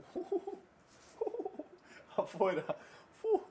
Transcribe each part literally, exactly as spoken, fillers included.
Afuera. Uh.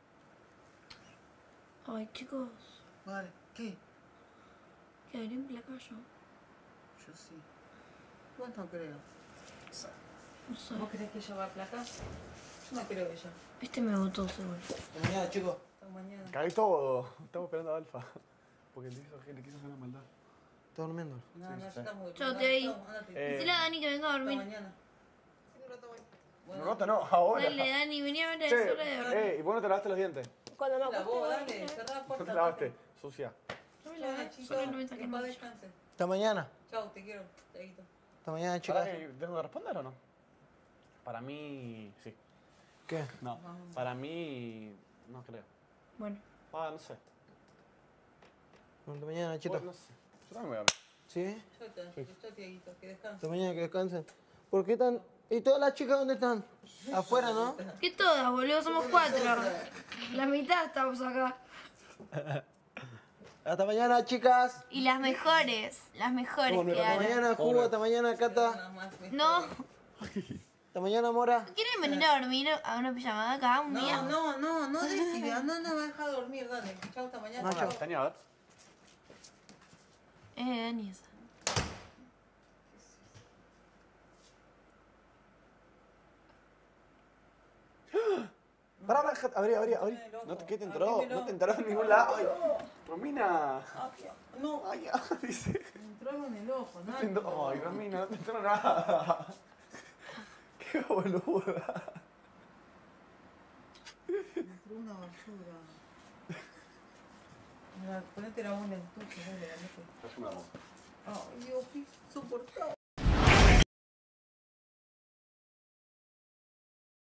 Ay, chicos. Vale, ¿qué? Quedaré en placa yo. Yo sí. Vos no creo. No sé. ¿Vos creés que ella va a placas? Yo no creo ella. Este me votó seguro. Hasta mañana, chicos. Hasta mañana. Caí todo. Estamos esperando a Alfa. Porque le, hizo, le quiso hacer una maldad. ¿Está durmiendo? No, Sí, no, sí, yo sí. estamos Chau, te ahí. Eh, Decile a Dani que venga a Hasta dormir. mañana. Un rato no, ahora. Dale, Dani, vení a ver, Che, es hora de dormir. eh, ¿y vos no te lavaste los dientes? Cuando me La acueste, vos, voy. dale, cerrá la ¿No puerta. te lavaste? Sucia. No me la Chao, ve, chicos. solo no me saqué Que paz nada. descanse. Hasta mañana. Chao, te quiero. Chaguito. Hasta mañana, ¿Para chicas. que tengo que responder o no? Para mí, sí. ¿Qué? No, para mí, no creo. Bueno. Ah, no sé. Hasta mañana, chicos. Bueno, no sé. Yo también voy a ver. ¿Sí? Chao, chao, Tiaguito. Que descanse. Hasta mañana, que descansen. ¿Por qué están? ¿Y todas las chicas dónde están? Afuera, ¿no? ¿Qué todas, boludo? Somos cuatro. La mitad estamos acá. Hasta mañana, chicas. Y las mejores, las mejores Bueno, que Hasta hay. mañana, Jugo. Hasta mañana, Cata. Nada más, me No, estoy- Hasta mañana, Mora. ¿quieren venir a dormir a una pijamada acá un día? No, no, no, no decida, no nos va a dejar dormir, dale. Chao, hasta mañana. No, chao. Tenía, a ver. Eh, Dani esa. Pará, pará, deja- abrí, abrí, abrí. No te, ¿qué te entró? No te entró en ningún lado. Ay, Romina. No, Ay, ah, dice. me entró algo en el ojo, No ¿no? te entró- Ay, Romina, no te entró nada. Qué boluda. Me entró una basura. Mira, ponete la bola en tu dale, dale. Ayúdame. Ay, Dios, qué insoportable.